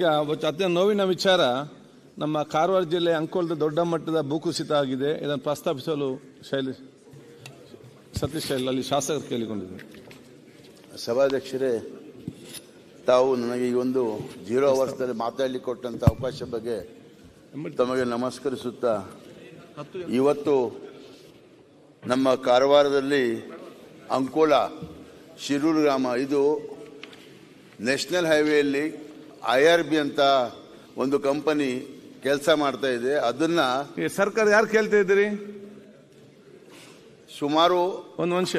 ಅತ್ಯಂತ ನೋವಿನ ವಿಚಾರ, ನಮ್ಮ ಕಾರವಾರ ಜಿಲ್ಲೆ ಅಂಕೋಲದ ದೊಡ್ಡ ಮಟ್ಟದ ಭೂಕುಸಿತ ಆಗಿದೆ. ಇದನ್ನು ಪ್ರಸ್ತಾಪಿಸಲು ಸತೀಶ್ ಅಲ್ಲಿ ಶಾಸಕರು ಕೇಳಿಕೊಂಡಿದ್ದಾರೆ. ಸಭಾಧ್ಯಕ್ಷರೇ, ತಾವು ನನಗೆ ಈ ಒಂದು 0 ಅವರ್ಸ್ದಲ್ಲಿ ಮಾತಾಡಲಿಕ್ಕೆ ಕೊಟ್ಟಂತ ಅವಕಾಶ ಬಗ್ಗೆ ತಮಗೆ ನಮಸ್ಕರಿಸುತ್ತಾ, ಇವತ್ತು ನಮ್ಮ ಕಾರವಾರದಲ್ಲಿ ಅಂಕೋಲ ಶಿರೂರು ಗ್ರಾಮ, ಇದು ನ್ಯಾಷನಲ್ ಹೈವೇಯಲ್ಲಿ IRB ಅಂತ ಒಂದು ಕಂಪನಿ ಕೆಲಸ ಮಾಡ್ತಾ ಇದೆ. ಅದನ್ನ ಸರ್ಕಾರ ಯಾರು ಕೇಳ್ತಾ ಇದ್ದೀರಿ? ಸುಮಾರು ಒಂದು ನಿಮಿಷ.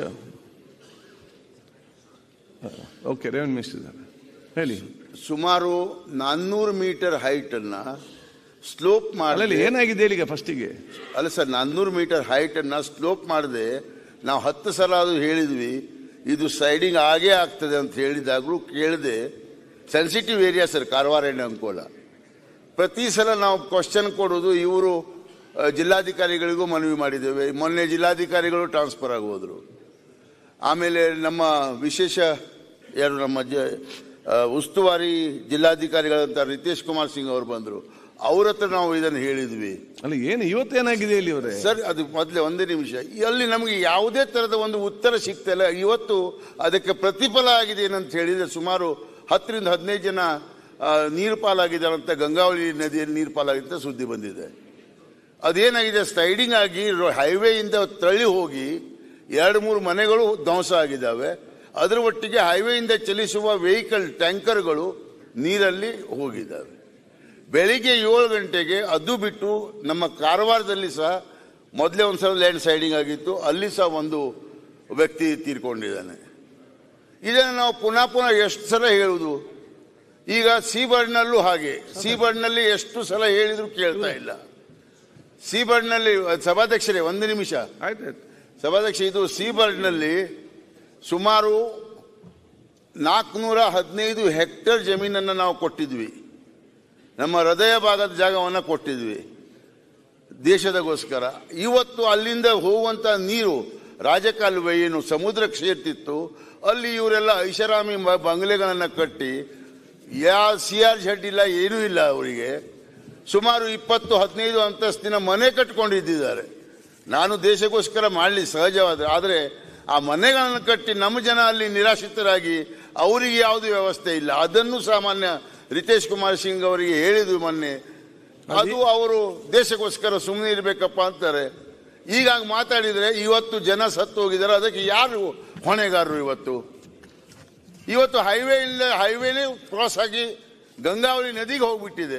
ಓಕೆ, ರೆವೆನ್ಯೂ ಮಿನಿಸ್ಟರ್ ಹೇಳಿ. ಸುಮಾರು 400 ಮೀಟರ್ ಹೈಟ್ ಅನ್ನ ಸ್ಲೋಪ್ ಮಾಡಿ, ಏನಾಗಿದೆ ಈಗ ಫಸ್ಟಿಗೆ? ಅಲ್ಲ ಸರ್, 400 ಮೀಟರ್ ಹೈಟ್ ಅನ್ನ ಸ್ಲೋಪ್ ಮಾಡದೆ ನಾವು 10 ಸಲ ಅದು ಹೇಳಿದ್ವಿ, ಇದು ಸೈಡಿಂಗ್ ಆಗೇ ಆಗ್ತದೆ ಅಂತ ಹೇಳಿದಾಗಲೂ ಕೇಳದೆ. Sensitive area sir Karwar and Ankola. ಪ್ರತಿ ಸಲ ನಾವು ಕ್ವಶನ್ ಕೊಡೋದು, ಇವರು ಜಿಲ್ಲಾಧಿಕಾರಿಗಳಿಗೂ ಮನವಿ ಮಾಡಿದ್ದೇವೆ. ಮೊನ್ನೆ ಜಿಲ್ಲಾಧಿಕಾರಿಗಳು ಟ್ರಾನ್ಸ್ಫರ್ ಆಗಿ ಹೋದ್ರು. ಆಮೇಲೆ ನಮ್ಮ ವಿಶೇಷ ಯಾರು ನಮ್ಮ ಉಸ್ತುವಾರಿ ಜಿಲ್ಲಾಧಿಕಾರಿಗಳಂತ ರಿತೇಶ್ ಕುಮಾರ್ ಸಿಂಗ್ ಅವರು ಬಂದರು. ಅವ್ರ ಹತ್ರ ನಾವು ಇದನ್ನು ಹೇಳಿದ್ವಿ. ಅಲ್ಲ, ಏನು ಇವತ್ತೇನಾಗಿದೆ ಇಲ್ಲಿ ಅವರೇ? ಸರ್, ಅದು ಮೊದಲೇ ಒಂದೇ ನಿಮಿಷ. ಅಲ್ಲಿ ನಮಗೆ ಯಾವುದೇ ಥರದ ಒಂದು ಉತ್ತರ ಸಿಗ್ತಿಲ್ಲ. ಇವತ್ತು ಅದಕ್ಕೆ ಪ್ರತಿಫಲ ಆಗಿದೆ ಏನಂತ ಹೇಳಿದರೆ, ಸುಮಾರು 10 ರಿಂದ 15 ಜನ ನೀರು ಪಾಲಾಗಿದ್ದಾರೆ ಅಂತ, ಗಂಗಾವಳಿ ನದಿಯಲ್ಲಿ ನೀರು ಪಾಲಾಗಿದ್ದ ಸುದ್ದಿ ಬಂದಿದೆ. ಅದೇನಾಗಿದೆ, ಸ್ಲೈಡಿಂಗ್ ಆಗಿ ಹೈವೇಯಿಂದ ತಳ್ಳಿ ಹೋಗಿ 2-3 ಮನೆಗಳು ಧ್ವಂಸ ಆಗಿದ್ದಾವೆ. ಅದರ ಒಟ್ಟಿಗೆ ಹೈವೇಯಿಂದ ಚಲಿಸುವ ವೆಹಿಕಲ್ ಟ್ಯಾಂಕರ್ಗಳು ನೀರಲ್ಲಿ ಹೋಗಿದ್ದಾವೆ. ಬೆಳಿಗ್ಗೆ 7 ಗಂಟೆಗೆ ಅದು ಬಿಟ್ಟು ನಮ್ಮ ಕಾರವಾರದಲ್ಲಿ ಸಹ ಮೊದಲೇ ಒಂದು ಸಲ ಲ್ಯಾಂಡ್ ಸ್ಲೈಡಿಂಗ್ ಆಗಿತ್ತು, ಅಲ್ಲಿ ಸಹ ಒಂದು ವ್ಯಕ್ತಿ ತೀರ್ಕೊಂಡಿದ್ದಾನೆ. ಇದನ್ನು ನಾವು ಪುನಃ ಎಷ್ಟು ಸಲ ಹೇಳುವುದು? ಈಗ ಸೀಬರ್ಡ್ನಲ್ಲೂ ಹಾಗೆ, ಸೀಬರ್ಡ್ನಲ್ಲಿ ಎಷ್ಟು ಸಲ ಹೇಳಿದ್ರು ಕೇಳ್ತಾ ಇಲ್ಲ. ಸೀಬರ್ಡ್ನಲ್ಲಿ ಸಭಾಧ್ಯಕ್ಷರೇ ಒಂದು ನಿಮಿಷ ಆಯ್ತು ಸಭಾಧ್ಯಕ್ಷ, ಇದು ಸೀಬರ್ಡ್ನಲ್ಲಿ ಸುಮಾರು 415 ಹೆಕ್ಟೇರ್ ಜಮೀನನ್ನು ನಾವು ಕೊಟ್ಟಿದ್ವಿ. ನಮ್ಮ ಹೃದಯ ಭಾಗದ ಜಾಗವನ್ನು ಕೊಟ್ಟಿದ್ವಿ ದೇಶದಗೋಸ್ಕರ. ಇವತ್ತು ಅಲ್ಲಿಂದ ಹೋಗುವಂತ ನೀರು ರಾಜಕಾಲುವೆ ಏನು ಸಮುದ್ರಕ್ಕೆ ಸೇರ್ತಿತ್ತು, ಅಲ್ಲಿ ಇವರೆಲ್ಲ ಐಷಾರಾಮಿ ಬಂಗ್ಲೆಗಳನ್ನು ಕಟ್ಟಿ, CRZ ಇಲ್ಲ, ಏನೂ ಇಲ್ಲ ಅವರಿಗೆ. ಸುಮಾರು 20-15 ಅಂತಸ್ತಿನ ಮನೆ ಕಟ್ಕೊಂಡಿದ್ದಾರೆ. ನಾನು ದೇಶಕ್ಕೋಸ್ಕರ ಮಾಡಲಿ ಸಹಜವಾದ, ಆದರೆ ಆ ಮನೆಗಳನ್ನು ಕಟ್ಟಿ ನಮ್ಮ ಜನ ಅಲ್ಲಿ ನಿರಾಶ್ರಿತರಾಗಿ ಅವರಿಗೆ ಯಾವುದೇ ವ್ಯವಸ್ಥೆ ಇಲ್ಲ. ಅದನ್ನು ಸಾಮಾನ್ಯ ರಿತೇಶ್ ಕುಮಾರ್ ಸಿಂಗ್ ಅವರಿಗೆ ಹೇಳಿದ್ವಿ ಮೊನ್ನೆ. ಅದು ಅವರು ದೇಶಕ್ಕೋಸ್ಕರ ಸುಮ್ಮನೆ ಇರಬೇಕಪ್ಪ ಅಂತಾರೆ. ಈಗ ಮಾತಾಡಿದ್ರೆ ಇವತ್ತು ಜನ ಸತ್ತು ಹೋಗಿದ್ದಾರೆ. ಅದಕ್ಕೆ ಯಾರು ಹೊಣೆಗಾರರು? ಇವತ್ತು ಹೈವೇನೇ ಕ್ರಾಸ್ ಆಗಿ ಗಂಗಾವಳಿ ನದಿಗೆ ಹೋಗ್ಬಿಟ್ಟಿದೆ.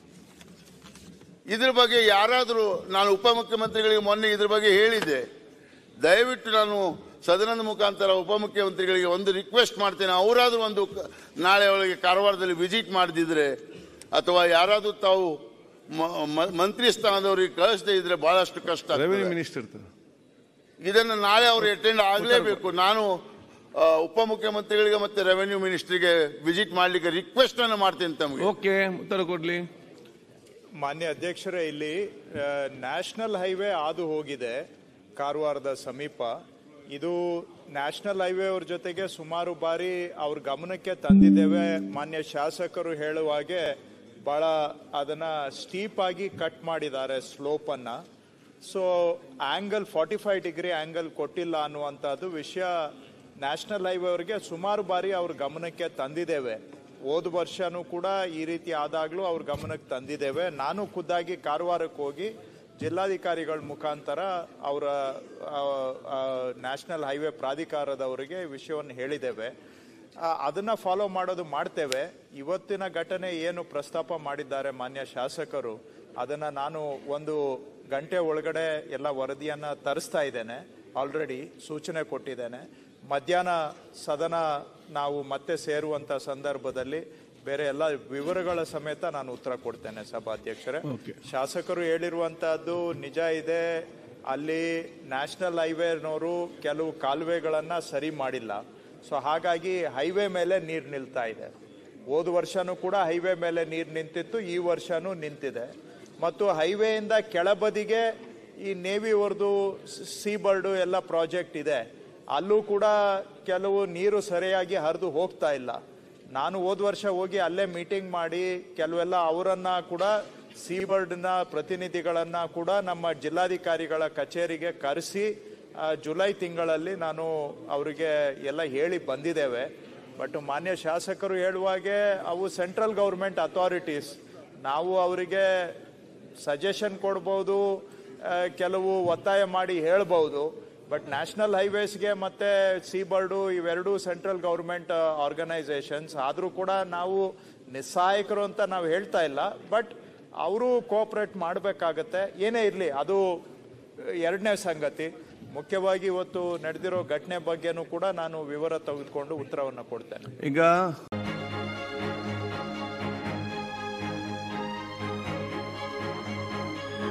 ಇದ್ರ ಬಗ್ಗೆ ಯಾರಾದರೂ, ನಾನು ಉಪಮುಖ್ಯಮಂತ್ರಿಗಳಿಗೆ ಮೊನ್ನೆ ಇದ್ರ ಬಗ್ಗೆ ಹೇಳಿದ್ದೆ. ದಯವಿಟ್ಟು ನಾನು ಸದನದ ಮುಖಾಂತರ ಉಪಮುಖ್ಯಮಂತ್ರಿಗಳಿಗೆ ಒಂದು ರಿಕ್ವೆಸ್ಟ್ ಮಾಡ್ತೇನೆ. ಅವರಾದ್ರೂ ಒಂದು ನಾಳೆ ಒಳಗೆ ಕಾರವಾರದಲ್ಲಿ ವಿಸಿಟ್ ಮಾಡದಿದ್ರೆ, ಅಥವಾ ಯಾರಾದ್ರೂ ತಾವು ಮಂತ್ರಿ ಸ್ಥಾನದವರಿಗೆ ಕಳಿಸದೇ ಇದ್ರೆ ಬಹಳಷ್ಟು ಕಷ್ಟ. ರೆವಿನ್ಯೂ ಮಿನಿಸ್ಟರ್ ಇದನ್ನು ನಾಳೆ ಅವರು ಅಟೆಂಡ್ ಆಗಲೇಬೇಕು. ನಾನು ಉಪಮುಖ್ಯಮಂತ್ರಿಗಳಿಗೆ ಮತ್ತೆ ರೆವಿನ್ಯೂ ಮಿನಿಸ್ಟ್ರಿಗೆ ವಿಸಿಟ್ ಮಾಡಲಿಕ್ಕೆ ರಿಕ್ವೆಸ್ಟ್ ಅನ್ನು ಮಾಡ್ತೇನೆ ತಮಗೆ. ಓಕೆ, ಉತ್ತರ ಕೊಡ್ಲಿ. ಮಾನ್ಯ ಅಧ್ಯಕ್ಷರೇ, ಇಲ್ಲಿ ನ್ಯಾಷನಲ್ ಹೈವೇ ಹಾದು ಹೋಗಿದೆ ಕಾರವಾರದ ಸಮೀಪ. ಇದು ನ್ಯಾಷನಲ್ ಹೈವೇ ಅವ್ರ ಜೊತೆಗೆ ಸುಮಾರು ಬಾರಿ ಅವ್ರ ಗಮನಕ್ಕೆ ತಂದಿದ್ದೇವೆ. ಮಾನ್ಯ ಶಾಸಕರು ಹೇಳುವ ಹಾಗೆ ಬಹಳ ಅದನ್ನ ಸ್ಟೀಪ್ ಆಗಿ ಕಟ್ ಮಾಡಿದ್ದಾರೆ ಸ್ಲೋಪ್ ಅನ್ನ. ಸೊ ಆಂಗಲ್ 45 ಡಿಗ್ರಿ ಆಂಗಲ್ ಕೊಟ್ಟಿಲ್ಲ ಅನ್ನುವಂಥದ್ದು ವಿಷಯ ನ್ಯಾಷನಲ್ ಹೈವೇ ಅವರಿಗೆ ಸುಮಾರು ಬಾರಿ ಅವ್ರ ಗಮನಕ್ಕೆ ತಂದಿದ್ದೇವೆ. ಹೋದ ವರ್ಷನೂ ಕೂಡ ಈ ರೀತಿ ಆದಾಗ್ಲೂ ಅವ್ರ ಗಮನಕ್ಕೆ ತಂದಿದ್ದೇವೆ. ನಾನು ಖುದ್ದಾಗಿ ಕಾರವಾರಕ್ಕೆ ಹೋಗಿ ಜಿಲ್ಲಾಧಿಕಾರಿಗಳ ಮುಖಾಂತರ ಅವರ ನ್ಯಾಷನಲ್ ಹೈವೇ ಪ್ರಾಧಿಕಾರದವರಿಗೆ ವಿಷಯವನ್ನು ಹೇಳಿದ್ದೇವೆ. ಅದನ್ನ ಫಾಲೋ ಮಾಡ್ತೇವೆ. ಇವತ್ತಿನ ಘಟನೆ ಏನು ಪ್ರಸ್ತಾಪ ಮಾಡಿದ್ದಾರೆ ಮಾನ್ಯ ಶಾಸಕರು, ಅದನ್ನ ನಾನು 1 ಗಂಟೆ ಒಳಗಡೆ ಎಲ್ಲ ವರದಿಯನ್ನ ತರಿಸ್ತಾ ಇದ್ದೇನೆ. ಆಲ್ರೆಡಿ ಸೂಚನೆ ಕೊಟ್ಟಿದ್ದೇನೆ. ಮಧ್ಯಾಹ್ನ ಸದನ ನಾವು ಮತ್ತೆ ಸೇರುವಂತ ಸಂದರ್ಭದಲ್ಲಿ ಬೇರೆ ಎಲ್ಲ ವಿವರಗಳ ಸಮೇತ ನಾನು ಉತ್ತರ ಕೊಡ್ತೇನೆ ಸಭಾಧ್ಯಕ್ಷರೇ. ಶಾಸಕರು ಹೇಳಿರುವಂತಹದ್ದು ನಿಜ ಇದೆ. ಅಲ್ಲಿ ನ್ಯಾಷನಲ್ ಹೈವೇನವರು ಕೆಲವು ಕಾಲುವೆಗಳನ್ನ ಸರಿ ಮಾಡಿಲ್ಲ. ಸೊ ಹಾಗಾಗಿ ಹೈವೇ ಮೇಲೆ ನೀರು ನಿಲ್ತಾ ಇದೆ. ಹೋದ ವರ್ಷನೂ ಕೂಡ ಹೈವೇ ಮೇಲೆ ನೀರು ನಿಂತಿತ್ತು, ಈ ವರ್ಷನೂ ನಿಂತಿದೆ. ಮತ್ತು ಹೈವೇಯಿಂದ ಕೆಳಬದಿಗೆ ಈ ನೇವಿವರ್ದು ಸೀಬರ್ಡು ಎಲ್ಲ ಪ್ರಾಜೆಕ್ಟ್ ಇದೆ. ಅಲ್ಲೂ ಕೂಡ ಕೆಲವು ನೀರು ಸರಿಯಾಗಿ ಹರಿದು ಹೋಗ್ತಾ ಇಲ್ಲ. ನಾನು ಹೋದ ವರ್ಷ ಹೋಗಿ ಅಲ್ಲೇ ಮೀಟಿಂಗ್ ಮಾಡಿ ಕೆಲವೆಲ್ಲ ಅವರನ್ನ ಕೂಡ ಸೀಬರ್ಡ್ನ ಪ್ರತಿನಿಧಿಗಳನ್ನ ಕೂಡ ನಮ್ಮ ಜಿಲ್ಲಾಧಿಕಾರಿಗಳ ಕಚೇರಿಗೆ ಕರೆಸಿ ಜುಲೈ ತಿಂಗಳಲ್ಲಿ ನಾನು ಅವರಿಗೆ ಎಲ್ಲ ಹೇಳಿ ಬಂದಿದ್ದೇವೆ. ಬಟ್ ಮಾನ್ಯ ಶಾಸಕರು ಹೇಳುವಾಗೆ ಅವು ಸೆಂಟ್ರಲ್ ಗೌರ್ಮೆಂಟ್ ಅಥಾರಿಟೀಸ್, ನಾವು ಅವರಿಗೆ ಸಜೆಷನ್ ಕೊಡ್ಬೋದು, ಕೆಲವು ಒತ್ತಾಯ ಮಾಡಿ ಹೇಳ್ಬೋದು. ಬಟ್ ನ್ಯಾಷನಲ್ ಹೈವೇಸ್ಗೆ ಮತ್ತೆ ಸೀಬರ್ಡು ಇವೆರಡೂ ಸೆಂಟ್ರಲ್ ಗೌರ್ಮೆಂಟ್ ಆರ್ಗನೈಸೇಷನ್ಸ್. ಆದರೂ ಕೂಡ ನಾವು ನಿಸ್ಸಹಾಯಕರು ಅಂತ ನಾವು ಹೇಳ್ತಾ ಇಲ್ಲ, ಬಟ್ ಅವರು ಕೋಆಪರೇಟ್ ಮಾಡಬೇಕಾಗತ್ತೆ. ಏನೇ ಇರಲಿ, ಅದು ಎರಡನೇ ಸಂಗತಿ. ಮುಖ್ಯವಾಗಿ ಇವತ್ತು ನಡೆದಿರೋ ಘಟನೆ ಬಗ್ಗೆನೂ ಕೂಡ ನಾನು ವಿವರ ತೆಗೆದುಕೊಂಡು ಉತ್ತರವನ್ನು ಕೊಡ್ತೇನೆ. ಈಗ